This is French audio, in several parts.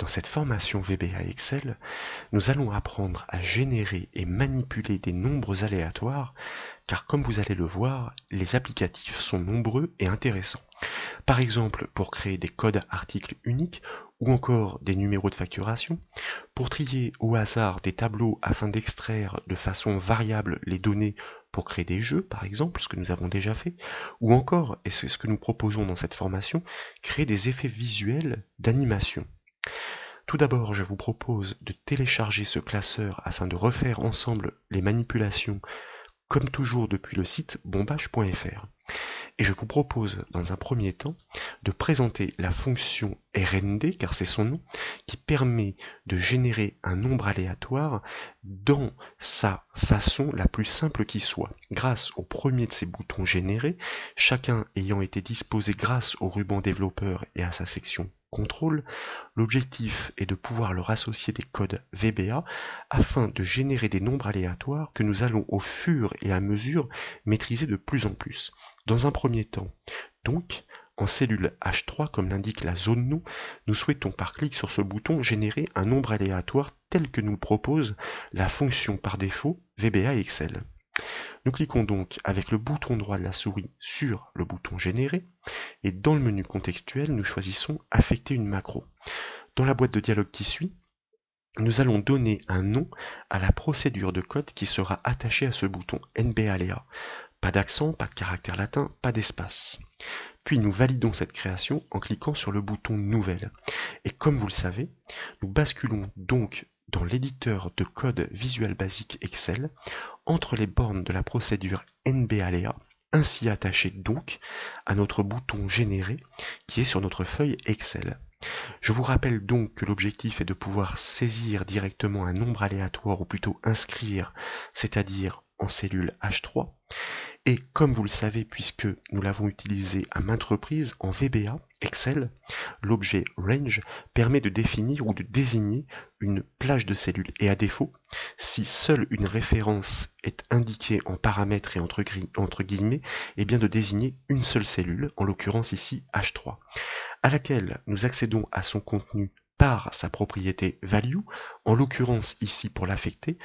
Dans cette formation VBA Excel, nous allons apprendre à générer et manipuler des nombres aléatoires, car comme vous allez le voir, les applicatifs sont nombreux et intéressants. Par exemple, pour créer des codes articles uniques ou encore des numéros de facturation, pour trier au hasard des tableaux afin d'extraire de façon variable les données pour créer des jeux, par exemple, ce que nous avons déjà fait, ou encore, et c'est ce que nous proposons dans cette formation, créer des effets visuels d'animation. Tout d'abord, je vous propose de télécharger ce classeur afin de refaire ensemble les manipulations, comme toujours depuis le site bombage.fr. Et je vous propose, dans un premier temps, de présenter la fonction RND, car c'est son nom, qui permet de générer un nombre aléatoire dans sa façon la plus simple qui soit, grâce au premier de ces boutons générés, chacun ayant été disposé grâce au ruban développeur et à sa section contrôle. L'objectif est de pouvoir leur associer des codes VBA afin de générer des nombres aléatoires que nous allons au fur et à mesure maîtriser de plus en plus. Dans un premier temps, donc, en cellule H3, comme l'indique la zone nom, nous souhaitons par clic sur ce bouton générer un nombre aléatoire tel que nous le propose la fonction par défaut VBA Excel. Nous cliquons donc avec le bouton droit de la souris sur le bouton générer et dans le menu contextuel, nous choisissons affecter une macro. Dans la boîte de dialogue qui suit, nous allons donner un nom à la procédure de code qui sera attachée à ce bouton NBAléa. Pas d'accent, pas de caractère latin, pas d'espace. Puis nous validons cette création en cliquant sur le bouton Nouvelle. Et comme vous le savez, nous basculons donc dans l'éditeur de code Visual Basic Excel entre les bornes de la procédure NBAléa, ainsi attaché donc à notre bouton Générer qui est sur notre feuille Excel. Je vous rappelle donc que l'objectif est de pouvoir saisir directement un nombre aléatoire ou plutôt inscrire, c'est-à-dire en cellule H3. Et comme vous le savez, puisque nous l'avons utilisé à maintes reprises en VBA Excel, l'objet range permet de définir ou de désigner une plage de cellules. Et à défaut, si seule une référence est indiquée en paramètres et entre guillemets, et bien de désigner une seule cellule, en l'occurrence ici H3, à laquelle nous accédons à son contenu par sa propriété value, en l'occurrence ici pour l'affecter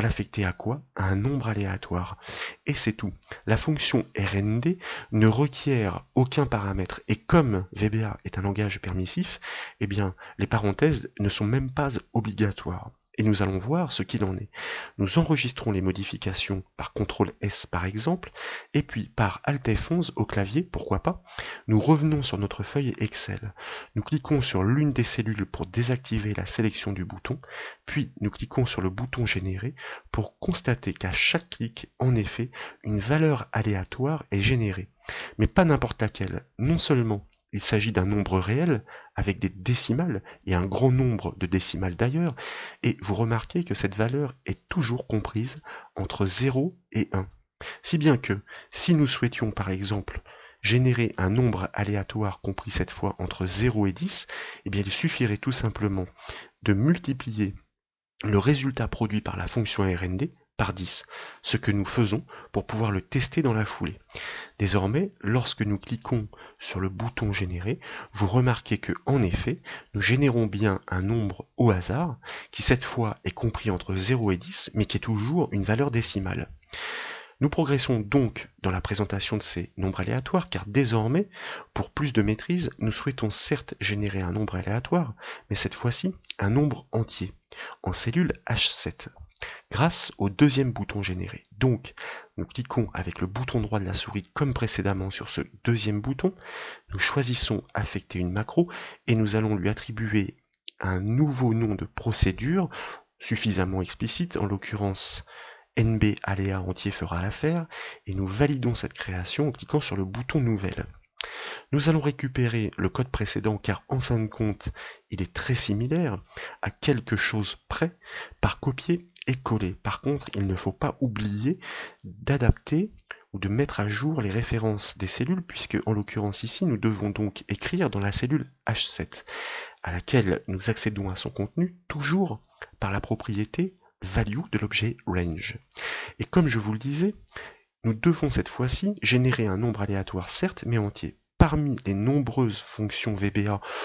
à quoi? À un nombre aléatoire. Et c'est tout. La fonction RND ne requiert aucun paramètre. Et comme VBA est un langage permissif, eh bien, les parenthèses ne sont même pas obligatoires. Et nous allons voir ce qu'il en est. Nous enregistrons les modifications par CTRL S par exemple, et puis par Alt F11 au clavier, pourquoi pas. Nous revenons sur notre feuille Excel. Nous cliquons sur l'une des cellules pour désactiver la sélection du bouton, puis nous cliquons sur le bouton Générer pour constater qu'à chaque clic, en effet, une valeur aléatoire est générée. Mais pas n'importe laquelle. Non seulement il s'agit d'un nombre réel, avec des décimales, et un grand nombre de décimales d'ailleurs, et vous remarquez que cette valeur est toujours comprise entre 0 et 1. Si bien que, si nous souhaitions par exemple générer un nombre aléatoire compris cette fois entre 0 et 10, eh bien il suffirait tout simplement de multiplier le résultat produit par la fonction RND par 10, ce que nous faisons pour pouvoir le tester dans la foulée. Désormais, lorsque nous cliquons sur le bouton générer, vous remarquez que, en effet, nous générons bien un nombre au hasard, qui cette fois est compris entre 0 et 10, mais qui est toujours une valeur décimale. Nous progressons donc dans la présentation de ces nombres aléatoires, car désormais, pour plus de maîtrise, nous souhaitons certes générer un nombre aléatoire, mais cette fois-ci un nombre entier, en cellule H7, grâce au deuxième bouton générer. Donc, nous cliquons avec le bouton droit de la souris comme précédemment sur ce deuxième bouton, nous choisissons affecter une macro, et nous allons lui attribuer un nouveau nom de procédure, suffisamment explicite, en l'occurrence NB aléa entier fera l'affaire, et nous validons cette création en cliquant sur le bouton Nouvelle. Nous allons récupérer le code précédent car en fin de compte, il est très similaire à quelque chose près par copier et coller. Par contre, il ne faut pas oublier d'adapter ou de mettre à jour les références des cellules puisque en l'occurrence ici, nous devons donc écrire dans la cellule H7 à laquelle nous accédons à son contenu toujours par la propriété value de l'objet range. Et comme je vous le disais, nous devons cette fois-ci générer un nombre aléatoire certes, mais entier. Parmi les nombreuses fonctions VBA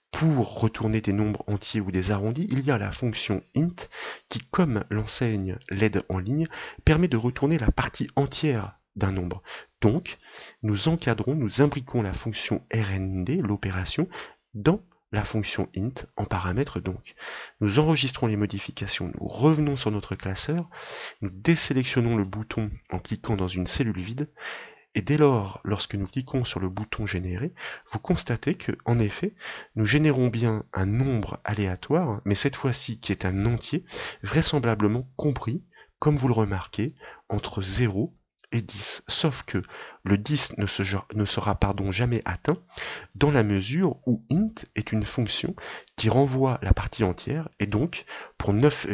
Pour retourner des nombres entiers ou des arrondis, il y a la fonction int qui, comme l'enseigne l'aide en ligne, permet de retourner la partie entière d'un nombre. Donc, nous encadrons, nous imbriquons la fonction rnd, l'opération, dans la fonction int en paramètre donc. Nous enregistrons les modifications, nous revenons sur notre classeur, nous désélectionnons le bouton en cliquant dans une cellule vide, et dès lors, lorsque nous cliquons sur le bouton générer, vous constatez que, en effet, nous générons bien un nombre aléatoire, mais cette fois-ci qui est un entier, vraisemblablement compris, comme vous le remarquez, entre 0 et 10. Sauf que le 10 ne sera jamais atteint, dans la mesure où int est une fonction qui renvoie la partie entière, et donc, pour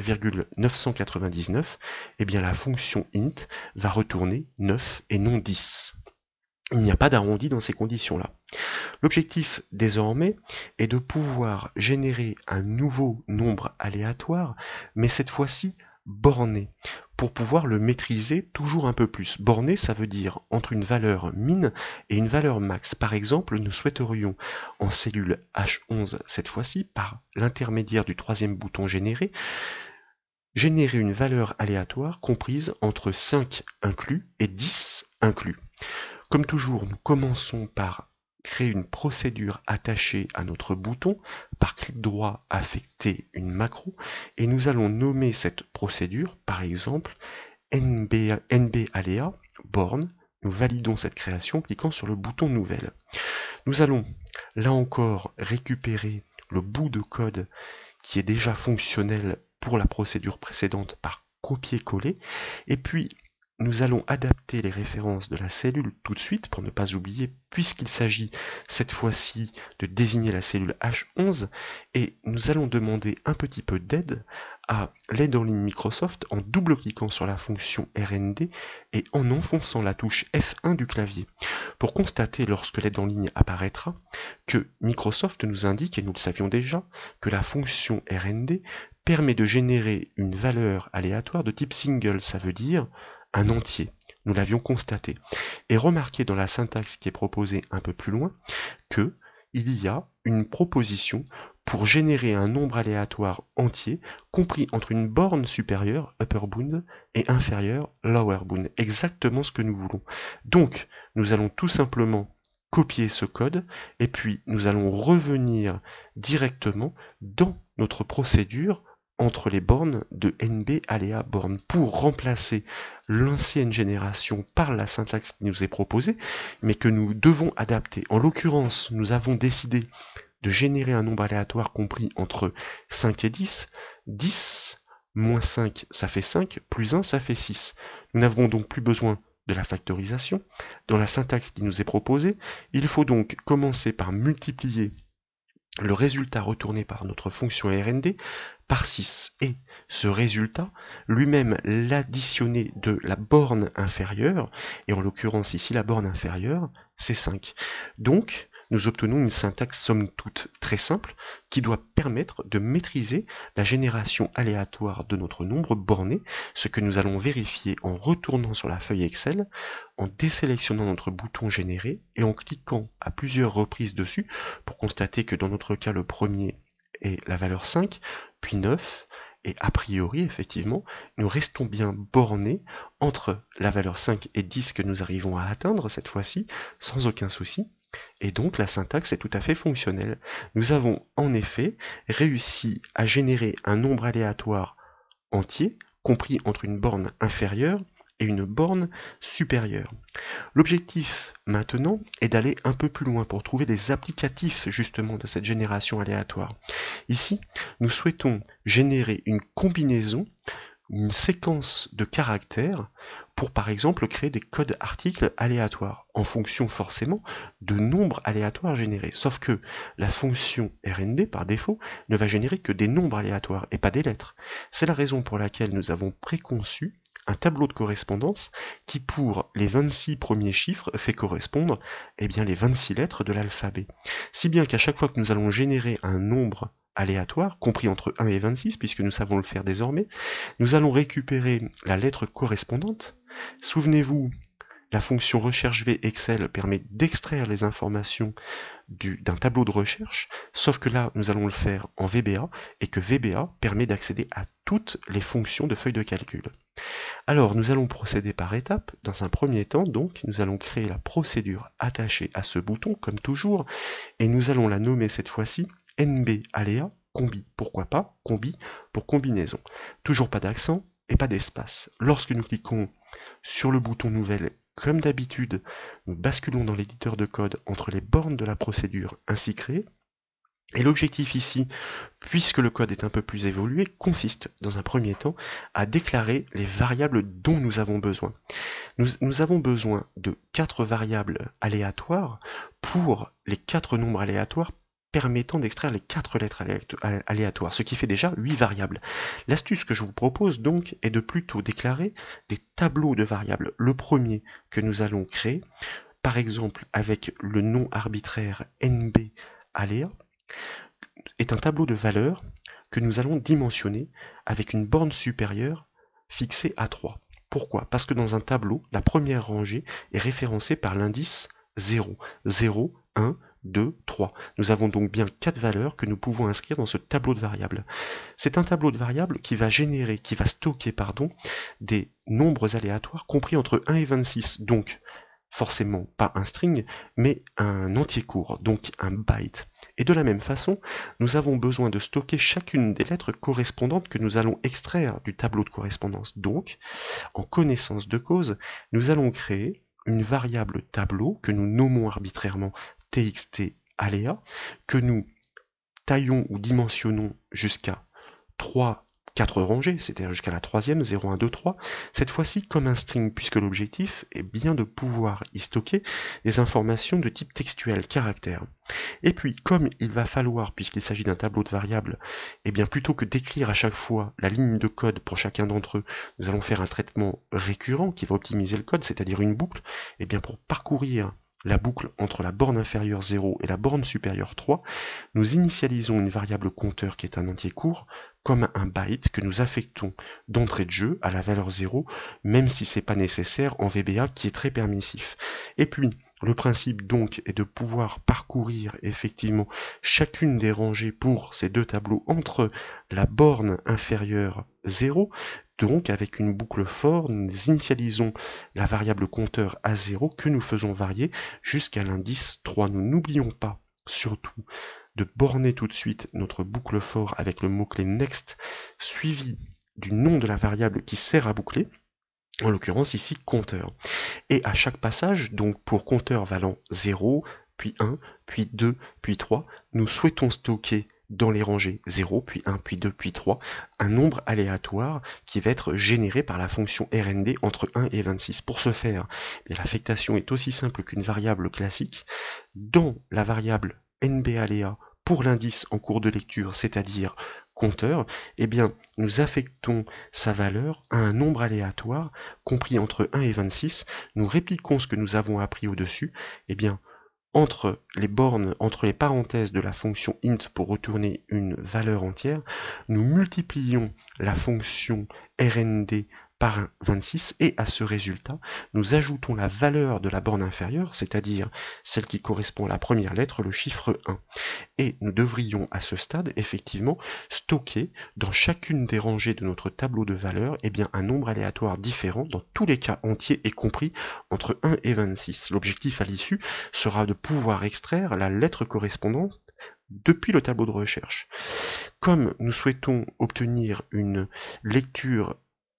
9,999, eh bien la fonction int va retourner 9 et non 10. Il n'y a pas d'arrondi dans ces conditions-là. L'objectif, désormais, est de pouvoir générer un nouveau nombre aléatoire, mais cette fois-ci borné, pour pouvoir le maîtriser toujours un peu plus. Borné, ça veut dire entre une valeur min et une valeur max. Par exemple, nous souhaiterions, en cellule H11 cette fois-ci, par l'intermédiaire du troisième bouton générer, générer une valeur aléatoire comprise entre 5 inclus et 10 inclus. Comme toujours, nous commençons par créer une procédure attachée à notre bouton, par clic droit affecter une macro, et nous allons nommer cette procédure, par exemple, nbalea born. Nous validons cette création en cliquant sur le bouton nouvelle. Nous allons, là encore, récupérer le bout de code qui est déjà fonctionnel pour la procédure précédente par copier-coller, et puis nous allons adapter les références de la cellule tout de suite pour ne pas oublier, puisqu'il s'agit cette fois-ci de désigner la cellule H11, et nous allons demander un petit peu d'aide à l'aide en ligne Microsoft en double-cliquant sur la fonction RND et en enfonçant la touche F1 du clavier, pour constater lorsque l'aide en ligne apparaîtra que Microsoft nous indique, et nous le savions déjà, que la fonction RND permet de générer une valeur aléatoire de type single, ça veut dire un entier. Nous l'avions constaté. Et remarquez dans la syntaxe qui est proposée un peu plus loin que il y a une proposition pour générer un nombre aléatoire entier compris entre une borne supérieure, upper bound, et inférieure, lower bound. Exactement ce que nous voulons. Donc, nous allons tout simplement copier ce code et puis nous allons revenir directement dans notre procédure entre les bornes de NB aléa borne pour remplacer l'ancienne génération par la syntaxe qui nous est proposée, mais que nous devons adapter. En l'occurrence, nous avons décidé de générer un nombre aléatoire compris entre 5 et 10. 10 moins 5, ça fait 5, plus 1, ça fait 6. Nous n'avons donc plus besoin de la factorisation. Dans la syntaxe qui nous est proposée, il faut donc commencer par multiplier le résultat retourné par notre fonction RND par 6, et ce résultat, lui-même l'additionner de la borne inférieure, et en l'occurrence ici la borne inférieure, c'est 5. Donc, nous obtenons une syntaxe somme toute très simple qui doit permettre de maîtriser la génération aléatoire de notre nombre borné, ce que nous allons vérifier en retournant sur la feuille Excel, en désélectionnant notre bouton générer et en cliquant à plusieurs reprises dessus pour constater que dans notre cas le premier est la valeur 5, puis 9, et a priori, effectivement, nous restons bien bornés entre la valeur 5 et 10 que nous arrivons à atteindre cette fois-ci, sans aucun souci. Et donc la syntaxe est tout à fait fonctionnelle. Nous avons en effet réussi à générer un nombre aléatoire entier, compris entre une borne inférieure et une borne supérieure. L'objectif maintenant est d'aller un peu plus loin pour trouver des applicatifs justement de cette génération aléatoire. Ici, nous souhaitons générer une combinaison, une séquence de caractères pour par exemple créer des codes articles aléatoires en fonction forcément de nombres aléatoires générés. Sauf que la fonction RND par défaut ne va générer que des nombres aléatoires et pas des lettres. C'est la raison pour laquelle nous avons préconçu un tableau de correspondance qui pour les 26 premiers chiffres fait correspondre les 26 lettres de l'alphabet. Si bien qu'à chaque fois que nous allons générer un nombre aléatoire, compris entre 1 et 26, puisque nous savons le faire désormais, nous allons récupérer la lettre correspondante. Souvenez-vous, la fonction recherche V Excel permet d'extraire les informations d'un tableau de recherche, sauf que là, nous allons le faire en VBA, et que VBA permet d'accéder à toutes les fonctions de feuille de calcul. Alors, nous allons procéder par étapes. Dans un premier temps, donc, nous allons créer la procédure attachée à ce bouton, comme toujours, et nous allons la nommer cette fois-ci NB aléa combi. Pourquoi pas combi pour combinaison. Toujours pas d'accent et pas d'espace. Lorsque nous cliquons sur le bouton nouvelle, comme d'habitude, nous basculons dans l'éditeur de code entre les bornes de la procédure ainsi créée. Et l'objectif ici, puisque le code est un peu plus évolué, consiste dans un premier temps à déclarer les variables dont nous avons besoin. Nous avons besoin de 4 variables aléatoires pour les 4 nombres aléatoires permettant d'extraire les 4 lettres aléatoires, ce qui fait déjà 8 variables. L'astuce que je vous propose donc est de plutôt déclarer des tableaux de variables. Le premier que nous allons créer, par exemple avec le nom arbitraire NB aléa, est un tableau de valeurs que nous allons dimensionner avec une borne supérieure fixée à 3. Pourquoi? Parce que dans un tableau, la première rangée est référencée par l'indice 0. 0, 1, 2, 3. Nous avons donc bien 4 valeurs que nous pouvons inscrire dans ce tableau de variables. C'est un tableau de variables qui va stocker des nombres aléatoires compris entre 1 et 26. Donc, forcément pas un string, mais un entier court, donc un byte. Et de la même façon, nous avons besoin de stocker chacune des lettres correspondantes que nous allons extraire du tableau de correspondance. Donc, en connaissance de cause, nous allons créer une variable tableau que nous nommons arbitrairement txt aléa, que nous taillons ou dimensionnons jusqu'à 4 rangées, c'est-à-dire jusqu'à la troisième, 0, 1, 2, 3, cette fois-ci comme un string, puisque l'objectif est bien de pouvoir y stocker des informations de type textuel, caractère. Et puis, comme il va falloir, puisqu'il s'agit d'un tableau de variables, et bien plutôt que d'écrire à chaque fois la ligne de code pour chacun d'entre eux, nous allons faire un traitement récurrent qui va optimiser le code, c'est-à-dire une boucle, et bien pour parcourir la boucle entre la borne inférieure 0 et la borne supérieure 3, nous initialisons une variable compteur qui est un entier court, comme un byte que nous affectons d'entrée de jeu à la valeur 0, même si c'est pas nécessaire en VBA qui est très permissif. Et puis, le principe donc est de pouvoir parcourir effectivement chacune des rangées pour ces deux tableaux entre la borne inférieure 0, donc avec une boucle for, nous initialisons la variable compteur à 0 que nous faisons varier jusqu'à l'indice 3. Nous n'oublions pas surtout de borner tout de suite notre boucle for avec le mot-clé next suivi du nom de la variable qui sert à boucler, en l'occurrence ici compteur. Et à chaque passage, donc pour compteur valant 0, puis 1, puis 2, puis 3, nous souhaitons stocker dans les rangées 0, puis 1, puis 2, puis 3, un nombre aléatoire qui va être généré par la fonction RND entre 1 et 26. Pour ce faire, l'affectation est aussi simple qu'une variable classique. Dans la variable NBAléa pour l'indice en cours de lecture, c'est-à-dire compteur, eh bien, nous affectons sa valeur à un nombre aléatoire compris entre 1 et 26. Nous répliquons ce que nous avons appris au-dessus. Eh bien, entre les bornes, entre les parenthèses de la fonction int pour retourner une valeur entière, nous multiplions la fonction rnd par 26 et à ce résultat, nous ajoutons la valeur de la borne inférieure, c'est-à-dire celle qui correspond à la première lettre, le chiffre 1. Et nous devrions à ce stade effectivement stocker dans chacune des rangées de notre tableau de valeurs un nombre aléatoire différent dans tous les cas entiers et compris entre 1 et 26. L'objectif à l'issue sera de pouvoir extraire la lettre correspondante depuis le tableau de recherche. Comme nous souhaitons obtenir une lecture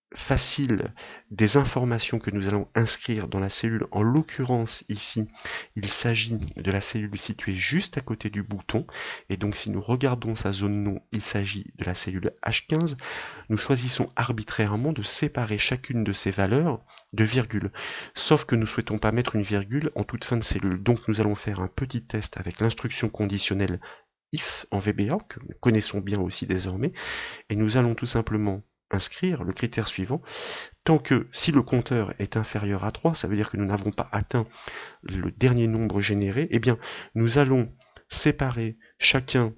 facile des informations que nous allons inscrire dans la cellule, en l'occurrence ici il s'agit de la cellule située juste à côté du bouton, et donc si nous regardons sa zone nom, il s'agit de la cellule H15, nous choisissons arbitrairement de séparer chacune de ces valeurs de virgule, sauf que nous ne souhaitons pas mettre une virgule en toute fin de cellule, donc nous allons faire un petit test avec l'instruction conditionnelle if en VBA, que nous connaissons bien aussi désormais, et nous allons tout simplement inscrire le critère suivant, tant que si le compteur est inférieur à 3, ça veut dire que nous n'avons pas atteint le dernier nombre généré, eh bien nous allons séparer chacun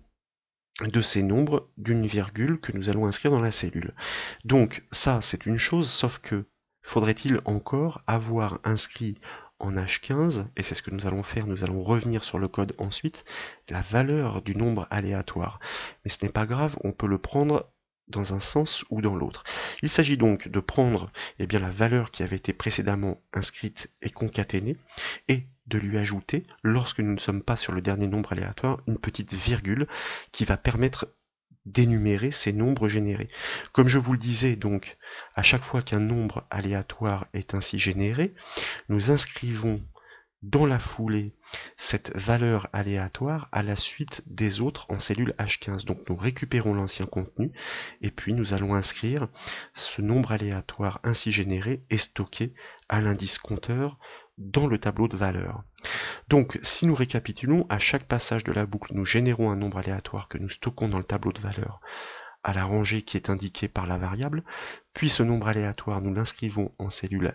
de ces nombres d'une virgule que nous allons inscrire dans la cellule. Donc ça c'est une chose, sauf que faudrait-il encore avoir inscrit en H15, et c'est ce que nous allons faire, nous allons revenir sur le code ensuite, la valeur du nombre aléatoire. Mais ce n'est pas grave, on peut le prendre dans un sens ou dans l'autre. Il s'agit donc de prendre bien, la valeur qui avait été précédemment inscrite et concaténée, et de lui ajouter, lorsque nous ne sommes pas sur le dernier nombre aléatoire, une petite virgule qui va permettre d'énumérer ces nombres générés. Comme je vous le disais, donc, à chaque fois qu'un nombre aléatoire est ainsi généré, nous inscrivons dans la foulée cette valeur aléatoire à la suite des autres en cellule H15. Donc nous récupérons l'ancien contenu et puis nous allons inscrire ce nombre aléatoire ainsi généré et stocké à l'indice compteur dans le tableau de valeurs. Donc si nous récapitulons, à chaque passage de la boucle, nous générons un nombre aléatoire que nous stockons dans le tableau de valeurs à la rangée qui est indiquée par la variable, puis ce nombre aléatoire, nous l'inscrivons en cellule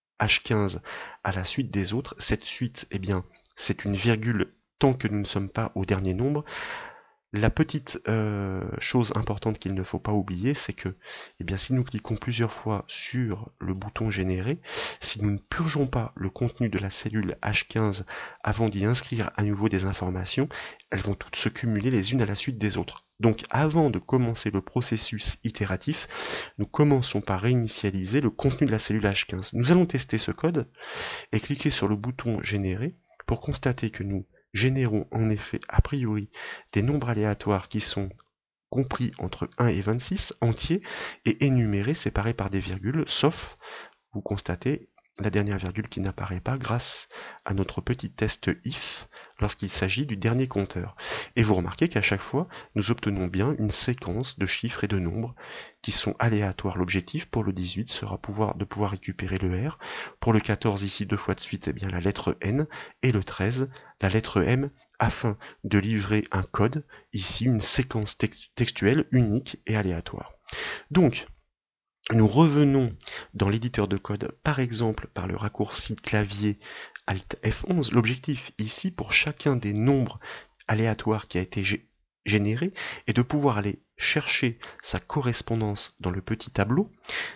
H15 à la suite des autres. Cette suite, c'est une virgule tant que nous ne sommes pas au dernier nombre. La petite chose importante qu'il ne faut pas oublier, c'est que si nous cliquons plusieurs fois sur le bouton générer, si nous ne purgeons pas le contenu de la cellule H15 avant d'y inscrire à nouveau des informations, elles vont toutes se cumuler les unes à la suite des autres. Donc avant de commencer le processus itératif, nous commençons par réinitialiser le contenu de la cellule H15. Nous allons tester ce code et cliquer sur le bouton générer pour constater que nous générons en effet a priori des nombres aléatoires qui sont compris entre 1 et 26 entiers et énumérés séparés par des virgules, sauf, vous constatez, la dernière virgule qui n'apparaît pas grâce à notre petit test if lorsqu'il s'agit du dernier compteur. Et vous remarquez qu'à chaque fois, nous obtenons bien une séquence de chiffres et de nombres qui sont aléatoires. L'objectif pour le 18 sera de pouvoir récupérer le R. Pour le 14, ici, deux fois de suite, la lettre N. Et le 13, la lettre M, afin de livrer un code, ici une séquence textuelle unique et aléatoire. Donc, nous revenons dans l'éditeur de code, par exemple par le raccourci clavier Alt F11. L'objectif ici, pour chacun des nombres aléatoires qui a été généré, est de pouvoir aller chercher sa correspondance dans le petit tableau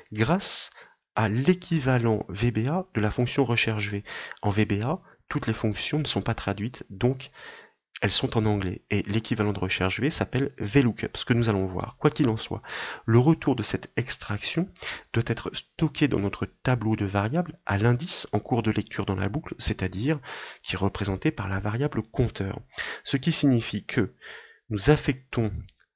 grâce à l'équivalent VBA de la fonction recherche-V. En VBA, toutes les fonctions ne sont pas traduites, donc elles sont en anglais, et l'équivalent de recherche V s'appelle VLOOKUP, ce que nous allons voir. Quoi qu'il en soit, le retour de cette extraction doit être stocké dans notre tableau de variables à l'indice en cours de lecture dans la boucle, c'est-à-dire qui est représenté par la variable compteur. Ce qui signifie que nous affectons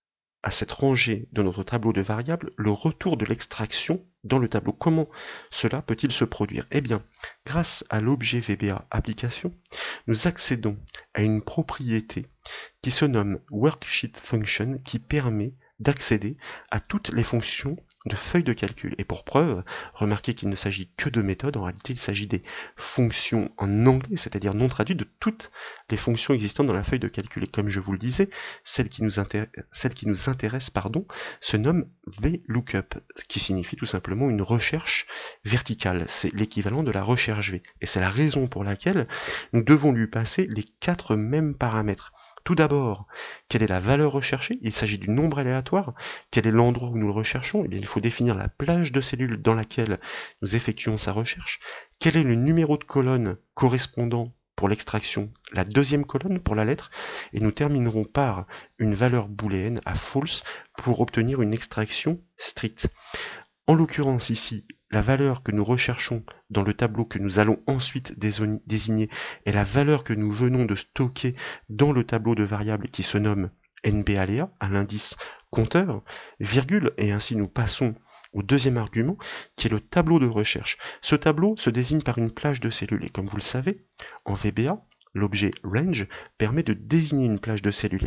à cette rangée de notre tableau de variables le retour de l'extraction dans le tableau. Comment cela peut-il se produire? Grâce à l'objet VBA application, nous accédons à une propriété qui se nomme Worksheet Function qui permet d'accéder à toutes les fonctions de feuilles de calcul. Et pour preuve, remarquez qu'il ne s'agit que de méthodes, en réalité il s'agit des fonctions en anglais, c'est-à-dire non traduites de toutes les fonctions existantes dans la feuille de calcul. Et comme je vous le disais, celle qui nous intéresse, se nomme VLOOKUP, qui signifie tout simplement une recherche verticale. C'est l'équivalent de la recherche V. Et c'est la raison pour laquelle nous devons lui passer les 4 mêmes paramètres. Tout d'abord, quelle est la valeur recherchée? Il s'agit du nombre aléatoire. Quel est l'endroit où nous le recherchons? Il faut définir la plage de cellules dans laquelle nous effectuons sa recherche. Quel est le numéro de colonne correspondant pour l'extraction? La deuxième colonne pour la lettre. Et nous terminerons par une valeur booléenne à false pour obtenir une extraction stricte. En l'occurrence ici, la valeur que nous recherchons dans le tableau que nous allons ensuite désigner est la valeur que nous venons de stocker dans le tableau de variables qui se nomme NBAléa, à l'indice compteur, virgule, et ainsi nous passons au deuxième argument, qui est le tableau de recherche. Ce tableau se désigne par une plage de cellules, et comme vous le savez, en VBA, l'objet range permet de désigner une plage de cellules.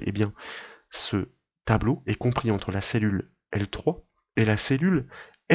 Ce tableau est compris entre la cellule L3 et la cellule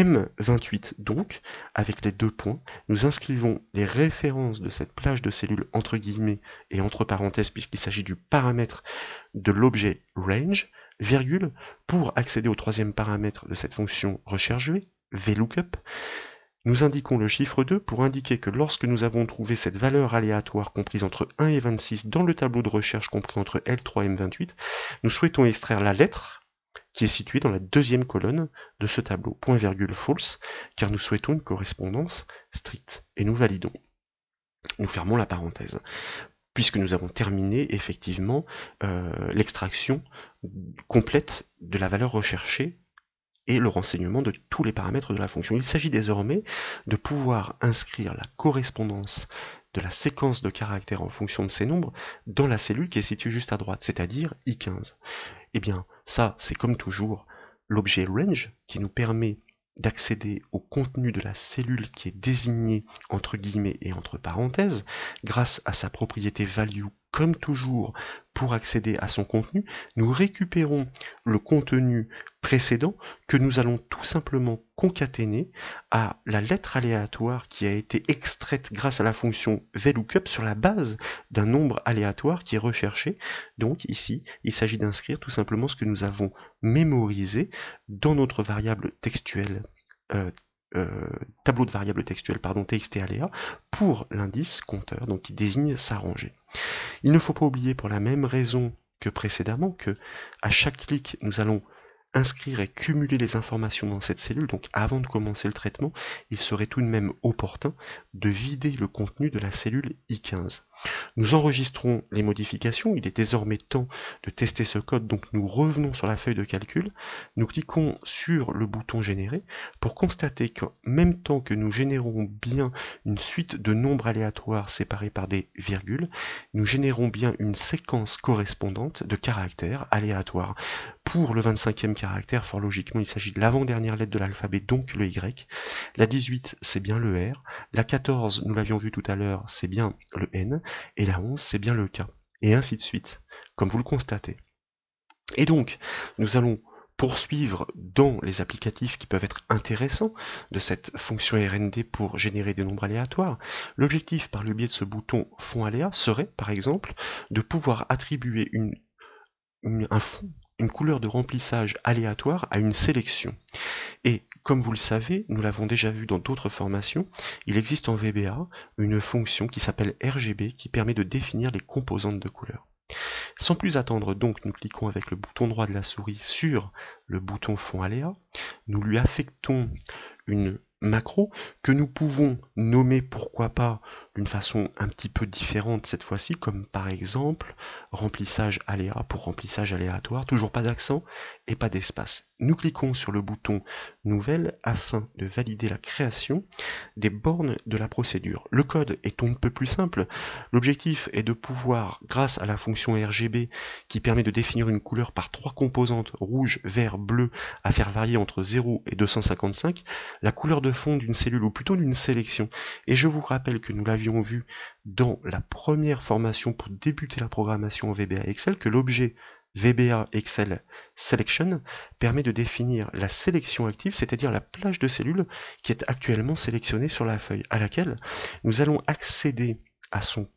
M28. Donc, avec les 2 points, nous inscrivons les références de cette plage de cellules entre guillemets et entre parenthèses puisqu'il s'agit du paramètre de l'objet range, virgule, pour accéder au 3e paramètre de cette fonction recherche-V, VLOOKUP. Nous indiquons le chiffre 2 pour indiquer que lorsque nous avons trouvé cette valeur aléatoire comprise entre 1 et 26 dans le tableau de recherche compris entre L3 et M28, nous souhaitons extraire la lettre qui est situé dans la deuxième colonne de ce tableau. Point virgule false, car nous souhaitons une correspondance stricte. Et nous validons. Nous fermons la parenthèse, puisque nous avons terminé effectivement l'extraction complète de la valeur recherchée et le renseignement de tous les paramètres de la fonction. Il s'agit désormais de pouvoir inscrire la correspondance de la séquence de caractères en fonction de ces nombres dans la cellule qui est située juste à droite, c'est-à-dire I15. Eh bien, ça, c'est comme toujours l'objet range qui nous permet d'accéder au contenu de la cellule qui est désignée entre guillemets et entre parenthèses, grâce à sa propriété value, comme toujours, pour accéder à son contenu, nous récupérons le contenu précédent que nous allons tout simplement concaténer à la lettre aléatoire qui a été extraite grâce à la fonction VLOOKUP sur la base d'un nombre aléatoire qui est recherché. Donc ici, il s'agit d'inscrire tout simplement ce que nous avons mémorisé dans notre variable textuelle tableau de variables textuelles, txt aléa, pour l'indice compteur, donc qui désigne sa rangée. Il ne faut pas oublier, pour la même raison que précédemment, que à chaque clic, nous allons inscrire et cumuler les informations dans cette cellule. Donc avant de commencer le traitement, il serait tout de même opportun de vider le contenu de la cellule I15. Nous enregistrons les modifications, il est désormais temps de tester ce code, donc nous revenons sur la feuille de calcul, nous cliquons sur le bouton générer pour constater qu'en même temps que nous générons bien une suite de nombres aléatoires séparés par des virgules, nous générons bien une séquence correspondante de caractères aléatoires. Pour le 25e caractère, fort logiquement, il s'agit de l'avant-dernière lettre de l'alphabet, donc le Y. La 18, c'est bien le R. La 14, nous l'avions vu tout à l'heure, c'est bien le N. Et la 11, c'est bien le K. Et ainsi de suite, comme vous le constatez. Et donc, nous allons poursuivre dans les applicatifs qui peuvent être intéressants de cette fonction RND pour générer des nombres aléatoires. L'objectif, par le biais de ce bouton fond aléa, serait, par exemple, de pouvoir attribuer un fond, une couleur de remplissage aléatoire à une sélection. Et comme vous le savez, nous l'avons déjà vu dans d'autres formations, il existe en VBA une fonction qui s'appelle RGB qui permet de définir les composantes de couleurs. Sans plus attendre donc, nous cliquons avec le bouton droit de la souris sur le bouton fond aléa, nous lui affectons une macro que nous pouvons nommer, pourquoi pas, d'une façon un petit peu différente cette fois-ci, comme par exemple remplissage aléa pour remplissage aléatoire, toujours pas d'accent et pas d'espace. Nous cliquons sur le bouton nouvelle afin de valider la création des bornes de la procédure. Le code est un peu plus simple. L'objectif est de pouvoir, grâce à la fonction RGB qui permet de définir une couleur par trois composantes, rouge, vert, bleu, à faire varier entre 0 et 255, la couleur de fond d'une cellule, ou plutôt d'une sélection. Et je vous rappelle que nous l'avions vu dans la première formation pour débuter la programmation en VBA Excel, que l'objet VBA Excel Selection permet de définir la sélection active, c'est-à-dire la plage de cellules qui est actuellement sélectionnée sur la feuille, à laquelle nous allons accéder à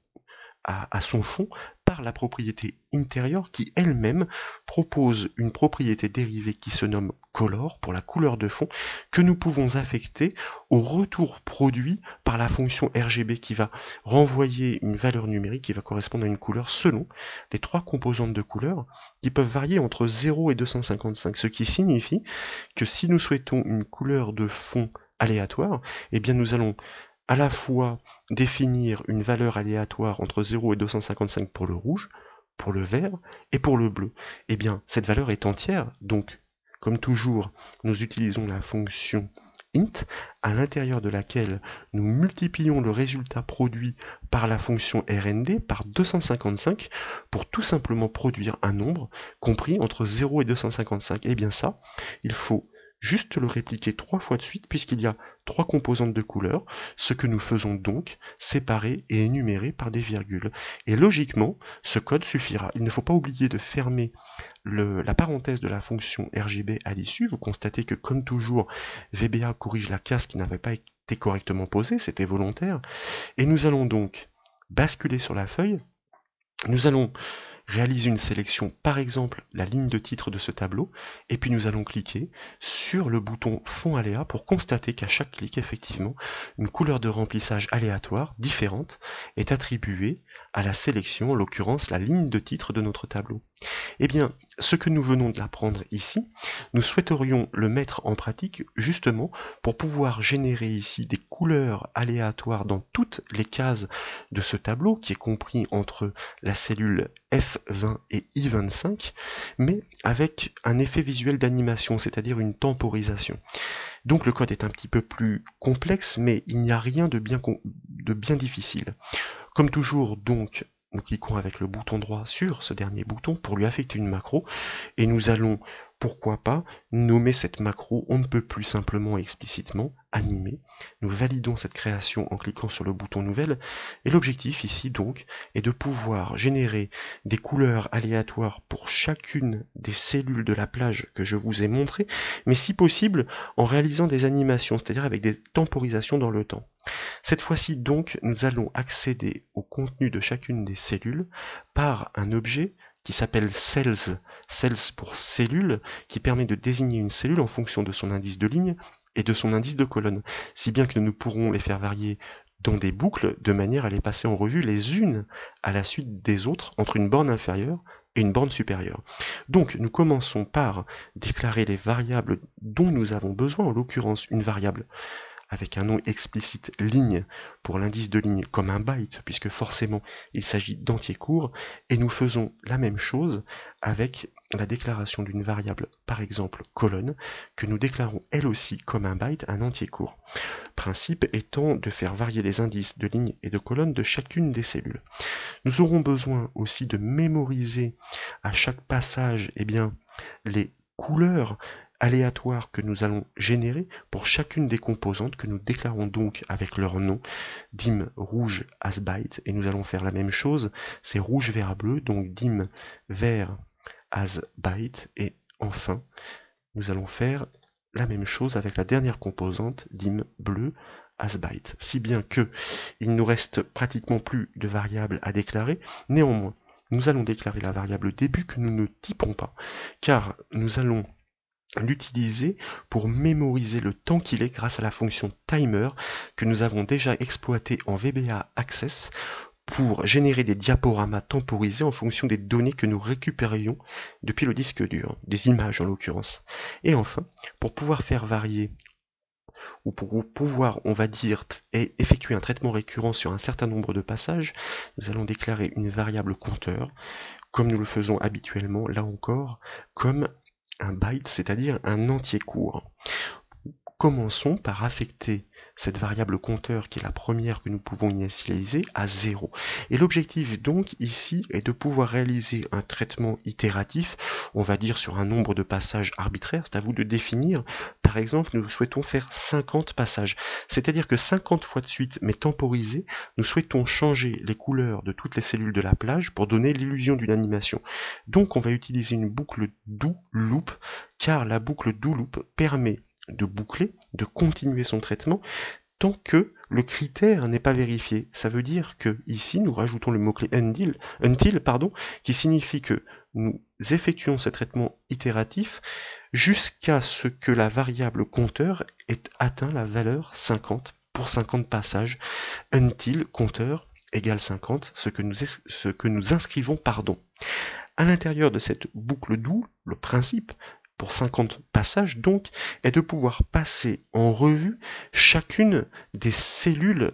son fond par la propriété intérieure qui elle-même propose une propriété dérivée qui se nomme color pour la couleur de fond que nous pouvons affecter au retour produit par la fonction RGB qui va renvoyer une valeur numérique qui va correspondre à une couleur selon les trois composantes de couleur qui peuvent varier entre 0 et 255, ce qui signifie que si nous souhaitons une couleur de fond aléatoire, eh bien nous allons à la fois définir une valeur aléatoire entre 0 et 255 pour le rouge, pour le vert et pour le bleu. Eh bien, cette valeur est entière, donc, comme toujours, nous utilisons la fonction int, à l'intérieur de laquelle nous multiplions le résultat produit par la fonction RND par 255 pour tout simplement produire un nombre compris entre 0 et 255. Eh bien ça, il faut juste le répliquer 3 fois de suite puisqu'il y a 3 composantes de couleur, ce que nous faisons donc séparer et énumérer par des virgules. Et logiquement, ce code suffira. Il ne faut pas oublier de fermer la parenthèse de la fonction RGB à l'issue. Vous constatez que comme toujours, VBA corrige la case qui n'avait pas été correctement posée, c'était volontaire. Et nous allons donc basculer sur la feuille. Nous allons réaliser une sélection, par exemple la ligne de titre de ce tableau, et puis nous allons cliquer sur le bouton fond aléa pour constater qu'à chaque clic, effectivement, une couleur de remplissage aléatoire différente est attribuée à la sélection, en l'occurrence la ligne de titre de notre tableau. Eh bien, ce que nous venons de l'apprendre ici, nous souhaiterions le mettre en pratique justement pour pouvoir générer ici des couleurs aléatoires dans toutes les cases de ce tableau qui est compris entre la cellule F20 et I25, mais avec un effet visuel d'animation, c'est-à-dire une temporisation. Donc le code est un petit peu plus complexe, mais il n'y a rien de bien difficile. Comme toujours, donc, nous cliquons avec le bouton droit sur ce dernier bouton pour lui affecter une macro, et nous allons, pourquoi pas, nommer cette macro on ne peut plus simplement et explicitement animer. Nous validons cette création en cliquant sur le bouton nouvelle, et l'objectif ici donc est de pouvoir générer des couleurs aléatoires pour chacune des cellules de la plage que je vous ai montré, mais si possible en réalisant des animations, c'est-à-dire avec des temporisations dans le temps. Cette fois-ci donc, nous allons accéder au contenu de chacune des cellules par un objet qui s'appelle cells, cells pour cellule, qui permet de désigner une cellule en fonction de son indice de ligne et de son indice de colonne, si bien que nous pourrons les faire varier dans des boucles de manière à les passer en revue les unes à la suite des autres entre une borne inférieure et une borne supérieure. Donc nous commençons par déclarer les variables dont nous avons besoin, en l'occurrence une variable avec un nom explicite ligne pour l'indice de ligne comme un byte, puisque forcément il s'agit d'entiers courts, et nous faisons la même chose avec la déclaration d'une variable, par exemple colonne, que nous déclarons elle aussi comme un byte, un entier court. Principe étant de faire varier les indices de ligne et de colonne de chacune des cellules. Nous aurons besoin aussi de mémoriser à chaque passage les couleurs aléatoires que nous allons générer pour chacune des composantes que nous déclarons donc avec leur nom, dim rouge as byte, et nous allons faire la même chose, c'est rouge vert bleu, donc dim vert as byte, et enfin nous allons faire la même chose avec la dernière composante, dim bleu as byte, si bien que il ne nous reste pratiquement plus de variables à déclarer. Néanmoins, nous allons déclarer la variable début que nous ne typerons pas, car nous allons l'utiliser pour mémoriser le temps qu'il est grâce à la fonction timer que nous avons déjà exploitée en VBA Access pour générer des diaporamas temporisés en fonction des données que nous récupérions depuis le disque dur, des images en l'occurrence. Et enfin, pour pouvoir faire varier ou pour pouvoir, on va dire, effectuer un traitement récurrent sur un certain nombre de passages, nous allons déclarer une variable compteur, comme nous le faisons habituellement, là encore, comme un byte, c'est-à-dire un entier court. Commençons par affecter cette variable compteur, qui est la première que nous pouvons initialiser, à 0. Et l'objectif donc ici est de pouvoir réaliser un traitement itératif, on va dire sur un nombre de passages arbitraire, c'est à vous de définir. Par exemple, nous souhaitons faire 50 passages, c'est-à-dire que 50 fois de suite, mais temporisés, nous souhaitons changer les couleurs de toutes les cellules de la plage pour donner l'illusion d'une animation. Donc on va utiliser une boucle do loop, car la boucle do loop permet de boucler, de continuer son traitement, tant que le critère n'est pas vérifié. Ça veut dire que ici nous rajoutons le mot-clé until, qui signifie que nous effectuons ce traitement itératif jusqu'à ce que la variable compteur ait atteint la valeur 50 pour 50 passages, until compteur égale 50, ce que nous inscrivons, À l'intérieur de cette boucle do, le principe, pour 50 passages donc, est de pouvoir passer en revue chacune des cellules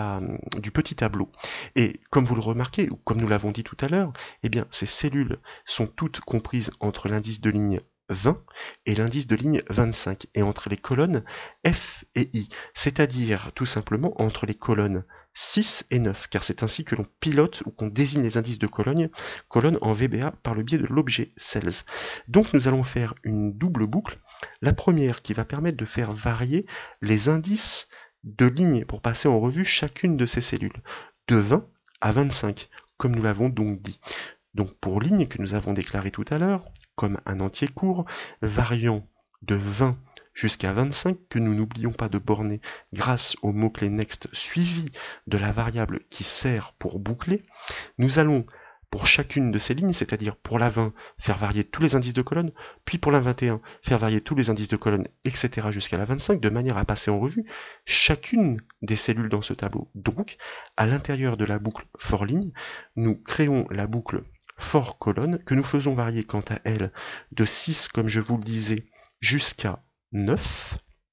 du petit tableau. Et comme vous le remarquez, ou comme nous l'avons dit tout à l'heure, ces cellules sont toutes comprises entre l'indice de ligne 20 et l'indice de ligne 25, et entre les colonnes F et I, c'est-à-dire tout simplement entre les colonnes 6 et 9, car c'est ainsi que l'on pilote ou qu'on désigne les indices de colonnes en VBA par le biais de l'objet cells. Donc nous allons faire une double boucle, la première qui va permettre de faire varier les indices de ligne pour passer en revue chacune de ces cellules, de 20 à 25, comme nous l'avons donc dit. Donc pour ligne que nous avons déclaré tout à l'heure, comme un entier court, variant de 20 jusqu'à 25, que nous n'oublions pas de borner grâce au mot-clé next suivi de la variable qui sert pour boucler, nous allons pour chacune de ces lignes, c'est-à-dire pour la 20, faire varier tous les indices de colonne, puis pour la 21, faire varier tous les indices de colonne, etc. jusqu'à la 25, de manière à passer en revue chacune des cellules dans ce tableau. Donc, à l'intérieur de la boucle for ligne, nous créons la boucle for colonne, que nous faisons varier quant à elle de 6, comme je vous le disais, jusqu'à 9.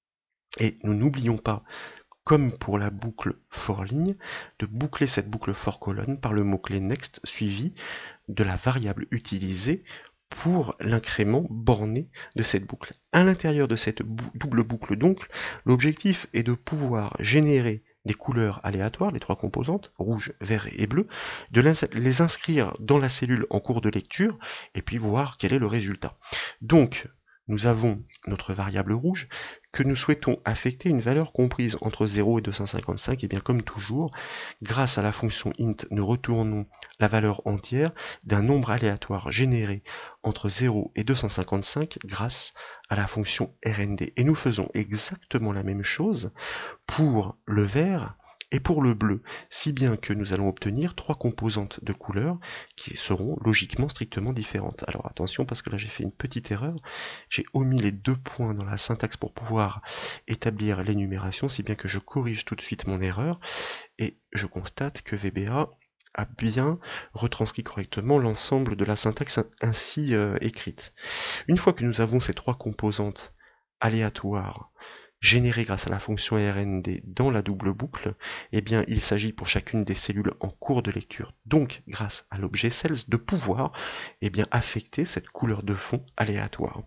Et nous n'oublions pas, comme pour la boucle for ligne, de boucler cette boucle for colonne par le mot-clé next suivi de la variable utilisée pour l'incrément borné de cette boucle. À l'intérieur de cette double boucle donc, l'objectif est de pouvoir générer des couleurs aléatoires, les trois composantes, rouge, vert et bleu, de les inscrire dans la cellule en cours de lecture, et puis voir quel est le résultat. Donc, nous avons notre variable rouge, que nous souhaitons affecter une valeur comprise entre 0 et 255, et bien comme toujours, grâce à la fonction int, nous retournons la valeur entière d'un nombre aléatoire généré entre 0 et 255 grâce à la fonction rnd. Et nous faisons exactement la même chose pour le vert et pour le bleu, si bien que nous allons obtenir trois composantes de couleurs qui seront logiquement strictement différentes. Alors attention, parce que là j'ai fait une petite erreur, j'ai omis les 2 points dans la syntaxe pour pouvoir établir l'énumération, si bien que je corrige tout de suite mon erreur, et je constate que VBA a bien retranscrit correctement l'ensemble de la syntaxe ainsi écrite. Une fois que nous avons ces trois composantes aléatoires générées grâce à la fonction rnd dans la double boucle, eh bien il s'agit pour chacune des cellules en cours de lecture, donc grâce à l'objet cells, de pouvoir affecter cette couleur de fond aléatoire.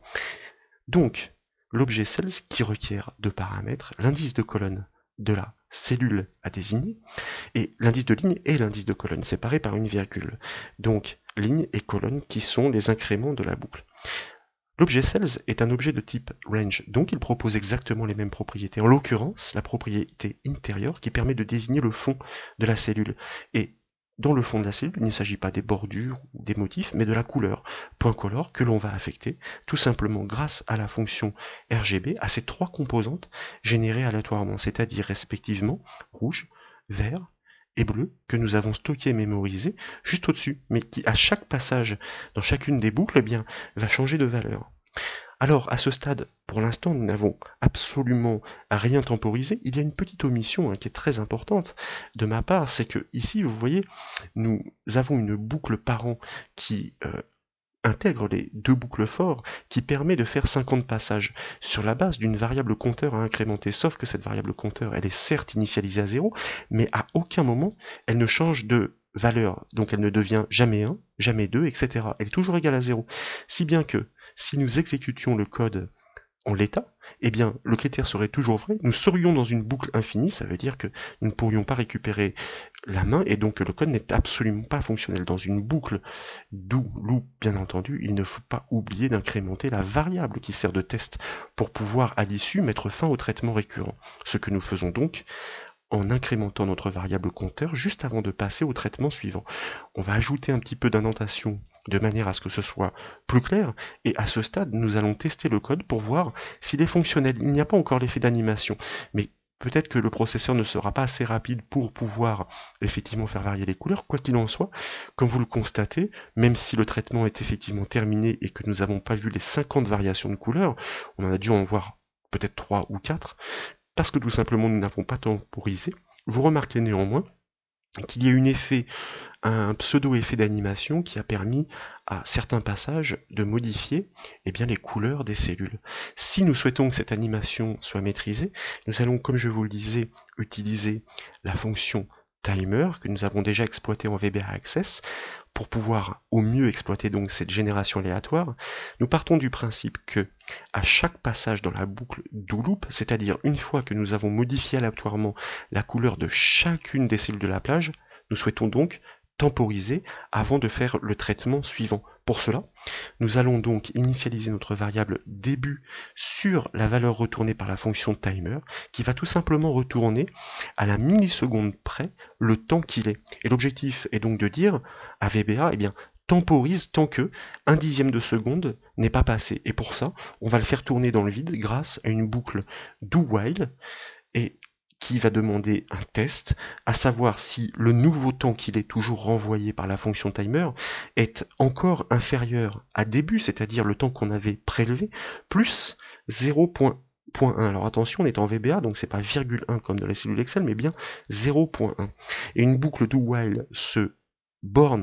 Donc l'objet cells qui requiert deux paramètres, l'indice de colonne de la cellule à désigner, et l'indice de ligne et l'indice de colonne, séparés par une virgule. Donc ligne et colonne qui sont les incréments de la boucle. L'objet cells est un objet de type range, donc il propose exactement les mêmes propriétés. En l'occurrence, la propriété intérieure qui permet de désigner le fond de la cellule. Et dans le fond de la cellule, il ne s'agit pas des bordures ou des motifs, mais de la couleur, point color, que l'on va affecter, tout simplement grâce à la fonction RGB, à ces trois composantes générées aléatoirement, c'est-à-dire respectivement rouge, vert et bleu, que nous avons stocké et mémorisé juste au-dessus, mais qui à chaque passage dans chacune des boucles va changer de valeur. Alors à ce stade, pour l'instant, nous n'avons absolument rien temporisé. Il y a une petite omission qui est très importante de ma part, c'est que ici, vous voyez, nous avons une boucle parent qui intègre les deux boucles for, qui permet de faire 50 passages sur la base d'une variable compteur à incrémenter, sauf que cette variable compteur, elle est certes initialisée à 0, mais à aucun moment elle ne change de valeur, donc elle ne devient jamais 1, jamais 2, etc. Elle est toujours égale à 0, si bien que si nous exécutions le code en l'état, eh bien le critère serait toujours vrai, nous serions dans une boucle infinie, ça veut dire que nous ne pourrions pas récupérer la main, et donc le code n'est absolument pas fonctionnel. Dans une boucle do loop, bien entendu, il ne faut pas oublier d'incrémenter la variable qui sert de test pour pouvoir à l'issue mettre fin au traitement récurrent. Ce que nous faisons donc en incrémentant notre variable compteur juste avant de passer au traitement suivant. On va ajouter un petit peu d'indentation de manière à ce que ce soit plus clair, et à ce stade, nous allons tester le code pour voir s'il est fonctionnel. Il n'y a pas encore l'effet d'animation, mais peut-être que le processeur ne sera pas assez rapide pour pouvoir effectivement faire varier les couleurs. Quoi qu'il en soit, comme vous le constatez, même si le traitement est effectivement terminé et que nous n'avons pas vu les 50 variations de couleurs, on en a dû en voir peut-être 3 ou 4, parce que tout simplement nous n'avons pas temporisé. Vous remarquez néanmoins qu'il y a un pseudo-effet d'animation qui a permis à certains passages de modifier les couleurs des cellules. Si nous souhaitons que cette animation soit maîtrisée, nous allons, comme je vous le disais, utiliser la fonction timer que nous avons déjà exploité en VBA Access pour pouvoir au mieux exploiter donc cette génération aléatoire. Nous partons du principe que à chaque passage dans la boucle do loop, c'est-à-dire une fois que nous avons modifié aléatoirement la couleur de chacune des cellules de la plage, nous souhaitons donc temporiser avant de faire le traitement suivant. Pour cela, nous allons donc initialiser notre variable début sur la valeur retournée par la fonction timer, qui va tout simplement retourner à la milliseconde près le temps qu'il est. Et l'objectif est donc de dire à VBA, temporise tant que 1/10 de seconde n'est pas passé. Et pour ça, on va le faire tourner dans le vide grâce à une boucle do while, et qui va demander un test, à savoir si le nouveau temps qu'il est toujours renvoyé par la fonction timer est encore inférieur à début, c'est-à-dire le temps qu'on avait prélevé, plus 0.1. Alors attention, on est en VBA, donc c'est pas ,1 comme dans les cellules Excel, mais bien 0.1. Et une boucle do while se borne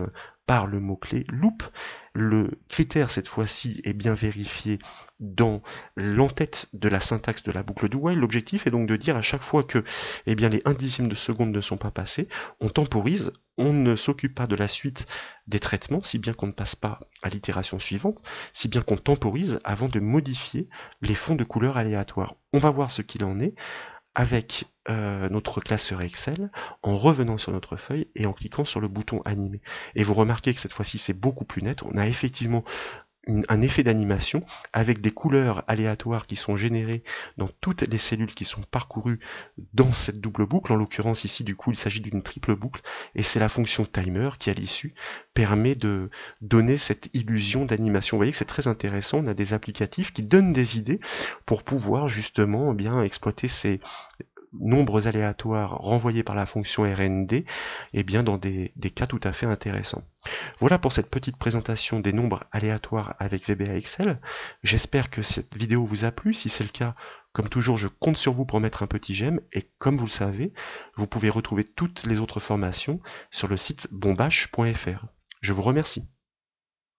par le mot-clé loop. Le critère, cette fois-ci, est bien vérifié dans l'entête de la syntaxe de la boucle do while. L'objectif est donc de dire à chaque fois que eh bien, les 1/10 de seconde ne sont pas passés, on temporise, on ne s'occupe pas de la suite des traitements, si bien qu'on ne passe pas à l'itération suivante, si bien qu'on temporise avant de modifier les fonds de couleur aléatoires. On va voir ce qu'il en est avec notre classeur Excel, en revenant sur notre feuille et en cliquant sur le bouton animer. Et vous remarquez que cette fois-ci c'est beaucoup plus net, on a effectivement un effet d'animation avec des couleurs aléatoires qui sont générées dans toutes les cellules qui sont parcourues dans cette double boucle. En l'occurrence ici du coup il s'agit d'une triple boucle et c'est la fonction timer qui à l'issue permet de donner cette illusion d'animation. Vous voyez que c'est très intéressant, on a des applicatifs qui donnent des idées pour pouvoir justement bien exploiter ces nombres aléatoires renvoyés par la fonction RND et bien dans des cas tout à fait intéressants. Voilà pour cette petite présentation des nombres aléatoires avec VBA Excel. J'espère que cette vidéo vous a plu. Si c'est le cas, comme toujours, je compte sur vous pour mettre un petit j'aime. Et comme vous le savez, vous pouvez retrouver toutes les autres formations sur le site bombache.fr. Je vous remercie.